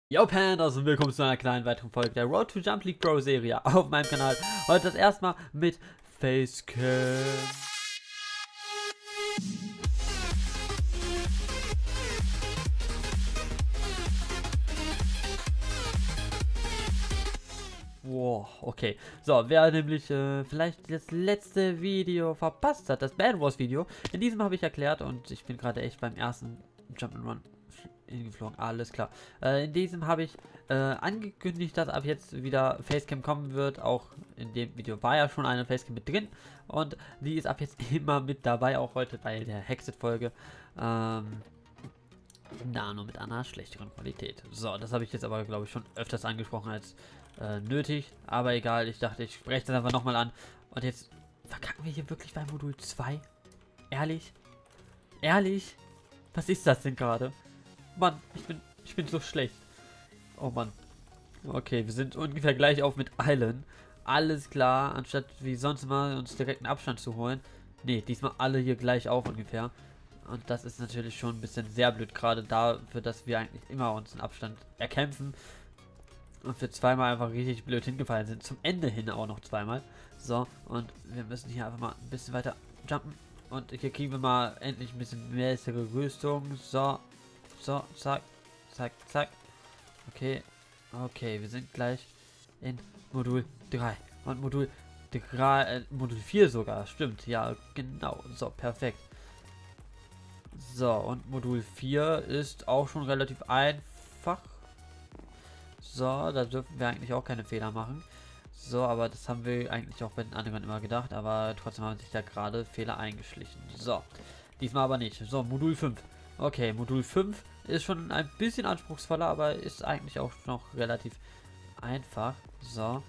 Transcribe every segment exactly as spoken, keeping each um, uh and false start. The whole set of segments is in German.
Yo Pandas und willkommen zu einer kleinen weiteren Folge der Road to Jump League Pro Serie auf meinem Kanal. Heute das erste Mal mit Facecam. Wow, okay. So, wer nämlich äh, vielleicht das letzte Video verpasst hat, das Bad Wars Video, in diesem habe ich erklärt und ich bin gerade echt beim ersten Jump'n'Run hingeflogen, alles klar. Äh, in diesem habe ich äh, angekündigt, dass ab jetzt wieder Facecam kommen wird. Auch in dem Video war ja schon eine Facecam mit drin und die ist ab jetzt immer mit dabei, auch heute bei der Hexet-Folge. Ähm, na, nur mit einer schlechteren Qualität. So, das habe ich jetzt aber, glaube ich, schon öfters angesprochen als äh, nötig. Aber egal, ich dachte, ich spreche das einfach nochmal an. Und jetzt verkacken wir hier wirklich bei Modul zwei? Ehrlich? Ehrlich? Was ist das denn gerade? Mann, ich bin, ich bin so schlecht. Oh Mann. Okay, wir sind ungefähr gleich auf mit Island. Alles klar, anstatt wie sonst mal uns direkt einen Abstand zu holen. Ne, diesmal alle hier gleich auf ungefähr. Und das ist natürlich schon ein bisschen sehr blöd, gerade dafür, dass wir eigentlich immer uns einen Abstand erkämpfen. Und wir zweimal einfach richtig blöd hingefallen sind. Zum Ende hin auch noch zweimal. So, und wir müssen hier einfach mal ein bisschen weiter jumpen. Und hier kriegen wir mal endlich ein bisschen mäßige Rüstung. So. So, zack, zack, zack. Okay, okay, wir sind gleich in Modul drei. Und Modul drei, äh, Modul vier sogar, stimmt, ja, genau. So, perfekt. So, und Modul vier ist auch schon relativ einfach. So, da dürfen wir eigentlich auch keine Fehler machen. So, aber das haben wir eigentlich auch bei den anderen immer gedacht, aber trotzdem haben sich da gerade Fehler eingeschlichen. So, diesmal aber nicht. So, Modul fünf. Okay, Modul fünf ist schon ein bisschen anspruchsvoller, aber ist eigentlich auch noch relativ einfach. So.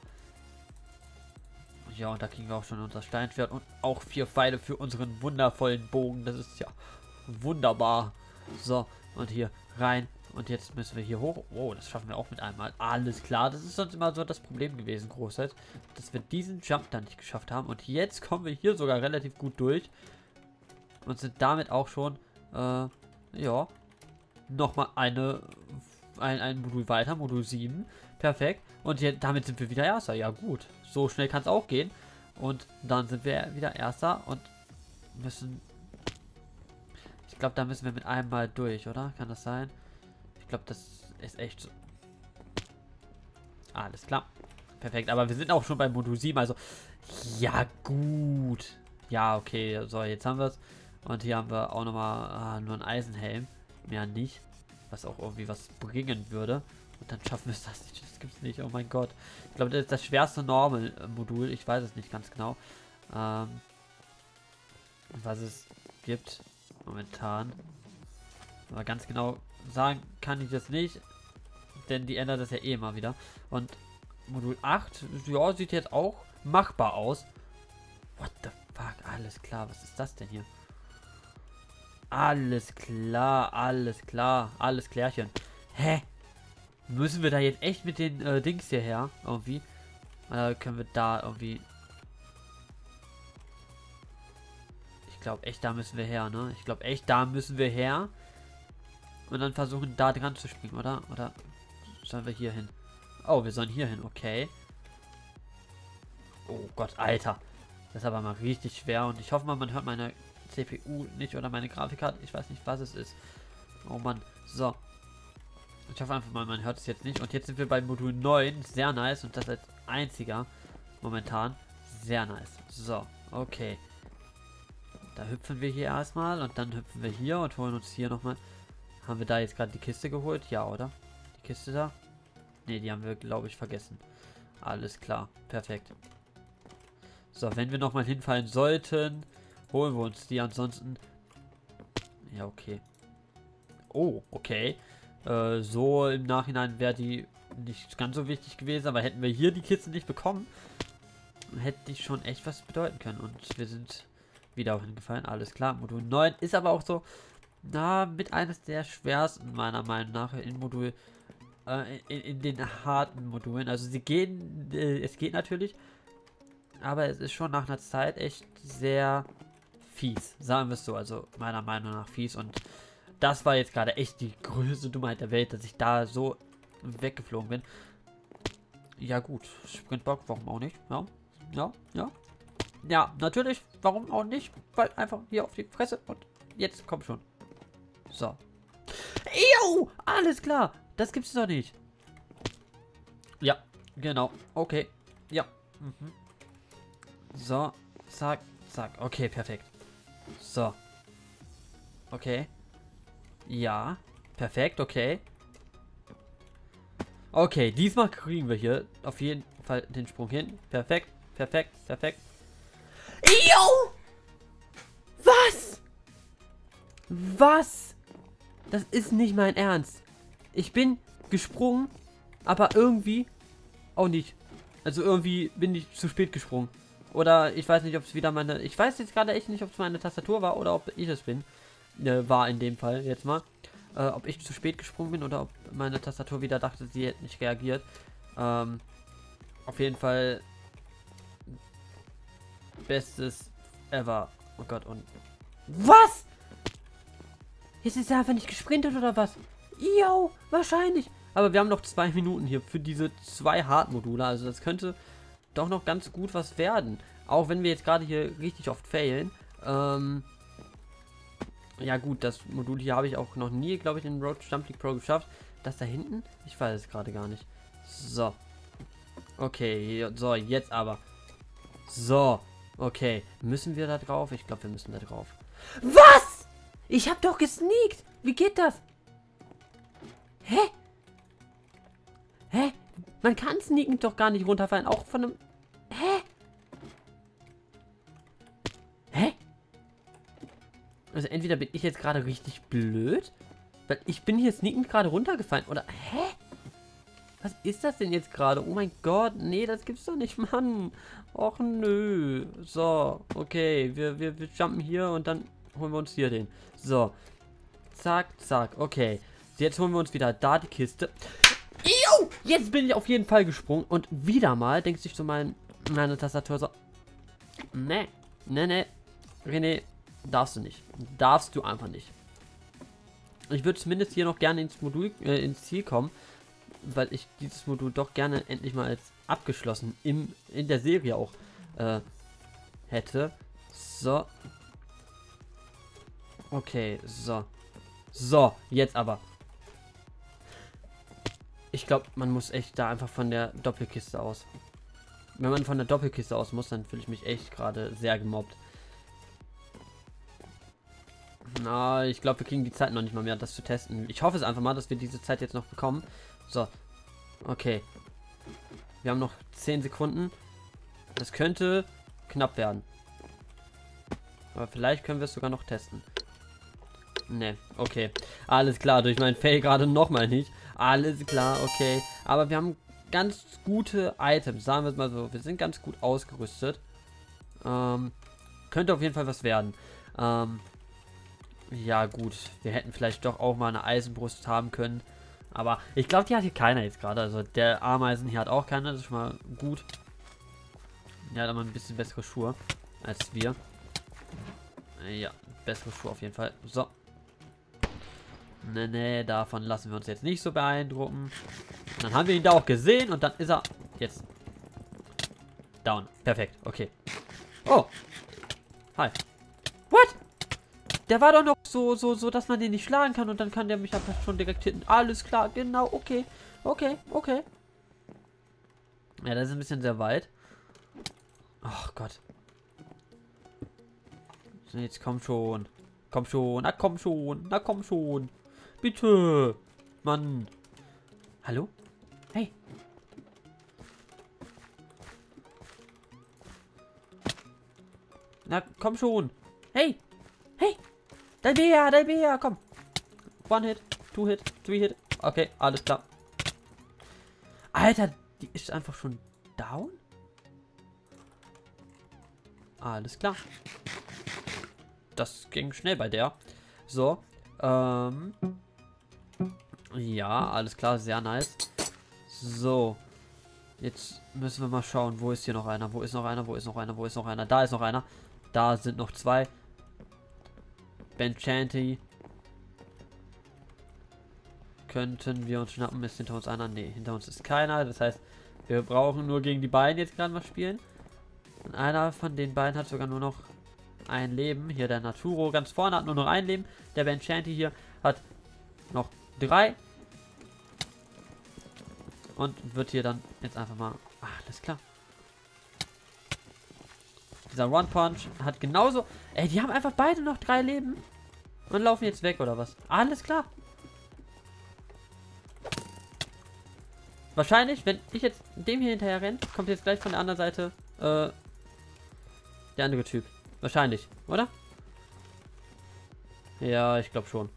Ja, und da kriegen wir auch schon unser Steinschwert und auch vier Pfeile für unseren wundervollen Bogen. Das ist ja wunderbar. So, und hier rein. Und jetzt müssen wir hier hoch. Oh, das schaffen wir auch mit einmal. Alles klar, das ist sonst immer so das Problem gewesen, Großteils, dass wir diesen Jump dann nicht geschafft haben. Und jetzt kommen wir hier sogar relativ gut durch. Und sind damit auch schon, äh, ja, nochmal eine, ein, ein Modul weiter, Modul sieben. Perfekt. Und hier, damit sind wir wieder Erster. Ja gut, so schnell kann es auch gehen. Und dann sind wir wieder Erster und müssen... Ich glaube, da müssen wir mit einem Mal durch, oder? Kann das sein? Ich glaube, das ist echt so. Alles klar. Perfekt, aber wir sind auch schon bei Modul sieben, also... Ja, gut. Ja, okay, so, jetzt haben wir es. Und hier haben wir auch nochmal ah, nur einen Eisenhelm. Mehr nicht. Was auch irgendwie was bringen würde. Und dann schaffen wir es das nicht. Das gibt es nicht. Oh mein Gott. Ich glaube, das ist das schwerste Normal-Modul. Ich weiß es nicht ganz genau. Ähm, was es gibt. Momentan. Aber ganz genau sagen kann ich das nicht. Denn die ändert das ja eh immer wieder. Und Modul acht, ja, sieht jetzt auch machbar aus. What the fuck? Alles klar. Was ist das denn hier? Alles klar, alles klar, alles klärchen. Hä? Müssen wir da jetzt echt mit den äh, Dings hierher? Irgendwie? Oder können wir da irgendwie... Ich glaube echt, da müssen wir her, ne? Ich glaube echt, da müssen wir her. Und dann versuchen, da dran zu springen, oder? Oder sollen wir hier hin? Oh, wir sollen hier hin, okay. Oh Gott, Alter. Das ist aber mal richtig schwer. Und ich hoffe mal, man hört meine... C P U nicht oder meine Grafikkarte. Ich weiß nicht, was es ist. Oh Mann. So. Ich hoffe einfach mal, man hört es jetzt nicht. Und jetzt sind wir bei Modul neun. Sehr nice. Und das als einziger momentan. Sehr nice. So. Okay. Da hüpfen wir hier erstmal. Und dann hüpfen wir hier und holen uns hier nochmal. Haben wir da jetzt gerade die Kiste geholt? Ja, oder? Die Kiste da? Ne, die haben wir, glaube ich, vergessen. Alles klar. Perfekt. So, wenn wir nochmal hinfallen sollten... holen wir uns die, ansonsten... Ja, okay. Oh, okay. Äh, so im Nachhinein wäre die nicht ganz so wichtig gewesen, aber hätten wir hier die Kiste nicht bekommen, hätte die schon echt was bedeuten können. Und wir sind wieder auf hingefallen, alles klar. Modul neun ist aber auch so, na, mit eines der schwersten, meiner Meinung nach, in Modul... Äh, in, in den harten Modulen. Also sie gehen... Äh, es geht natürlich, aber es ist schon nach einer Zeit echt sehr... fies, sagen wir es so, also meiner Meinung nach fies. Und das war jetzt gerade echt die größte Dummheit der Welt, dass ich da so weggeflogen bin. Ja gut, Sprintbock, warum auch nicht? Ja, ja, ja. Ja, natürlich, warum auch nicht? Weil einfach hier auf die Fresse und jetzt komm schon. So. Jo, alles klar. Das gibt's doch nicht. Ja, genau. Okay. Ja. Mhm. So, zack, zack. Okay, perfekt. So. Okay. Ja, perfekt, okay. Okay, diesmal kriegen wir hier auf jeden Fall den Sprung hin. Perfekt, perfekt, perfekt. Jo! Was? Was? Das ist nicht mein Ernst. Ich bin gesprungen, aber irgendwie auch nicht. Also irgendwie bin ich zu spät gesprungen. Oder ich weiß nicht, ob es wieder meine... Ich weiß jetzt gerade echt nicht, ob es meine Tastatur war oder ob ich es bin. Äh, war in dem Fall jetzt mal. Äh, ob ich zu spät gesprungen bin oder ob meine Tastatur wieder dachte, sie hätte nicht reagiert. Ähm, auf jeden Fall... Bestes ever. Oh Gott, und... Was? Jetzt ist er einfach nicht gesprintet oder was? Jo, wahrscheinlich. Aber wir haben noch zwei Minuten hier für diese zwei Hard-Module. Also das könnte doch noch ganz gut was werden. Auch wenn wir jetzt gerade hier richtig oft failen. Ähm ja gut, das Modul hier habe ich auch noch nie, glaube ich, in Road to Jump League Pro geschafft. Das da hinten? Ich weiß es gerade gar nicht. So. Okay, so, jetzt aber. So. Okay. Müssen wir da drauf? Ich glaube, wir müssen da drauf. Was? Ich habe doch gesneakt. Wie geht das? Hä? Hä? Man kann sneaken doch gar nicht runterfallen. Auch von einem... Hä? Hä? Also entweder bin ich jetzt gerade richtig blöd, weil ich bin hier sneakend gerade runtergefallen. Oder... Hä? Was ist das denn jetzt gerade? Oh mein Gott. Nee, das gibt's doch nicht, Mann. Och nö. So, okay. Wir, wir, wir jumpen hier und dann holen wir uns hier den. So. Zack, zack. Okay. Jetzt holen wir uns wieder da die Kiste. Iu! Jetzt bin ich auf jeden Fall gesprungen. Und wieder mal denkt sich so mein, meine Tastatur so. Ne, ne, ne. René, darfst du nicht. Darfst du einfach nicht. Ich würde zumindest hier noch gerne ins Modul, äh, ins Ziel kommen. Weil ich dieses Modul doch gerne endlich mal als abgeschlossen im, in der Serie auch äh, hätte. So. Okay, so. So, jetzt aber. Ich glaube, man muss echt da einfach von der Doppelkiste aus. Wenn man von der Doppelkiste aus muss, dann fühle ich mich echt gerade sehr gemobbt. Na, ich glaube, wir kriegen die Zeit noch nicht mal mehr, das zu testen. Ich hoffe es einfach mal, dass wir diese Zeit jetzt noch bekommen. So. Okay. Wir haben noch zehn Sekunden. Das könnte knapp werden. Aber vielleicht können wir es sogar noch testen. Ne, okay. Alles klar, durch meinen Fail gerade nochmal nicht. Alles klar, okay. Aber wir haben ganz gute Items, sagen wir es mal so. Wir sind ganz gut ausgerüstet. Ähm, könnte auf jeden Fall was werden. Ähm, ja gut, wir hätten vielleicht doch auch mal eine Eisenbrust haben können. Aber ich glaube, die hat hier keiner jetzt gerade. Also der Ameisen hier hat auch keiner. Das ist schon mal gut. Der hat aber ein bisschen bessere Schuhe als wir. Ja, bessere Schuhe auf jeden Fall. So. Ne, ne, davon lassen wir uns jetzt nicht so beeindrucken. Und dann haben wir ihn da auch gesehen und dann ist er jetzt down. Perfekt, okay. Oh. Hi. What? Der war doch noch so, so, so, dass man den nicht schlagen kann und dann kann der mich einfach schon direkt hitten. Alles klar, genau, okay. Okay, okay. Ja, das ist ein bisschen sehr weit. Ach Gott. So, jetzt komm schon. Komm schon, na komm schon, na komm schon. Bitte. Mann. Hallo? Hey. Na komm schon. Hey. Hey. Dein Bär, dein Bär, komm. One Hit, Two Hit, Three Hit. Okay, alles klar. Alter, die ist einfach schon down? Alles klar. Das ging schnell bei der. So. Ähm. Ja, alles klar, sehr nice. So. Jetzt müssen wir mal schauen, wo ist hier noch einer? Wo ist noch einer? Wo ist noch einer? Wo ist noch einer? Da ist noch einer. Da sind noch zwei. Benchanty. könnten wir uns schnappen. Ist hinter uns einer? Ne, hinter uns ist keiner. Das heißt, wir brauchen nur gegen die beiden jetzt gerade mal spielen. Und einer von den beiden hat sogar nur noch ein Leben. Hier der Naturo ganz vorne hat nur noch ein Leben. Der Benchanty hier hat noch drei. Und wird hier dann jetzt einfach mal... Ach, alles klar. Dieser One Punch hat genauso... Ey, die haben einfach beide noch drei Leben. Und laufen jetzt weg, oder was? Alles klar. Wahrscheinlich, wenn ich jetzt dem hier hinterher renne, kommt jetzt gleich von der anderen Seite äh, der andere Typ. Wahrscheinlich, oder? Ja, ich glaube schon.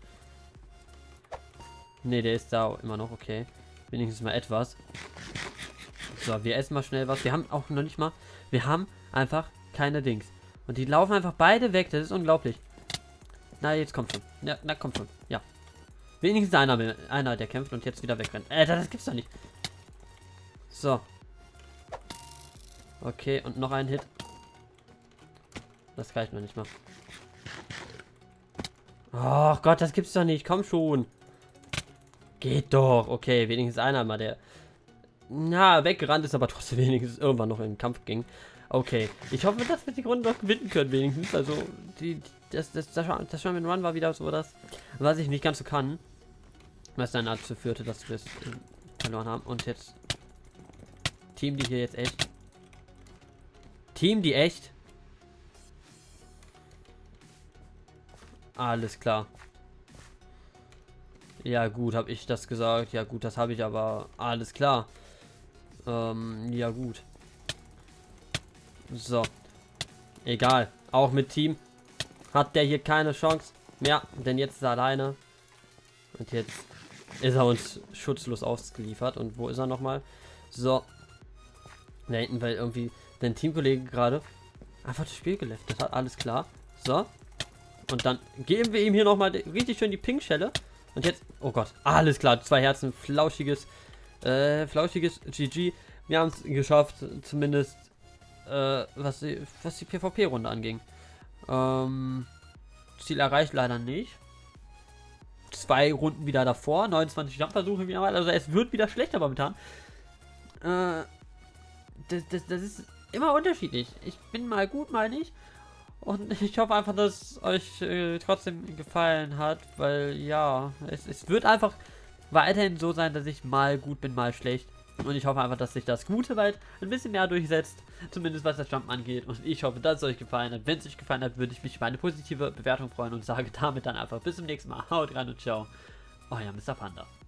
Ne, der ist da immer noch, okay. Wenigstens mal etwas. So, wir essen mal schnell was. Wir haben auch noch nicht mal... Wir haben einfach keine Dings. Und die laufen einfach beide weg. Das ist unglaublich. Na, jetzt kommt schon. Ja, na, kommt schon. Ja. Wenigstens einer, einer, der kämpft und jetzt wieder wegrennt. Äh, das gibt's doch nicht. So. Okay, und noch ein Hit. Das kann ich noch nicht mal. Oh Gott, das gibt's doch nicht. Komm schon. Geht doch. Okay, wenigstens einer mal, der... Na, weggerannt ist, aber trotzdem wenigstens irgendwann noch in den Kampf ging. Okay. Ich hoffe, dass wir die Runde noch gewinnen können, wenigstens. Also, die, das, das, das, das Jump'n'Run Run war wieder so das, was ich nicht ganz so kann. Was dann dazu führte, dass wir es verloren haben. Und jetzt... Team die hier jetzt echt. Team die echt. Alles klar. Ja gut, habe ich das gesagt. Ja gut, das habe ich aber. Alles klar. Ähm, ja gut. So. Egal. Auch mit Team hat der hier keine Chance mehr. Denn jetzt ist er alleine. Und jetzt ist er uns schutzlos ausgeliefert. Und wo ist er nochmal? So. Da hinten, weil irgendwie dein Teamkollege gerade einfach das Spiel geleftet hat. Alles klar. So. Und dann geben wir ihm hier nochmal richtig schön die Pink-Schelle. Und jetzt, oh Gott, alles klar, zwei Herzen, flauschiges, äh, flauschiges G G. Wir haben es geschafft, zumindest, äh, was die, was die PvP-Runde anging. Ähm, Ziel erreicht leider nicht. Zwei Runden wieder davor, neunundzwanzig Jumpversuche wieder mal, also es wird wieder schlechter momentan. Äh, das, das, das ist immer unterschiedlich. Ich bin mal gut, mal nicht. Und ich hoffe einfach, dass euch äh, trotzdem gefallen hat, weil ja, es, es wird einfach weiterhin so sein, dass ich mal gut bin, mal schlecht. Und ich hoffe einfach, dass sich das Gute bald ein bisschen mehr durchsetzt, zumindest was das Jump angeht. Und ich hoffe, dass es euch gefallen hat. Wenn es euch gefallen hat, würde ich mich über eine positive Bewertung freuen und sage damit dann einfach bis zum nächsten Mal. Haut rein und ciao. Euer Mister Panda.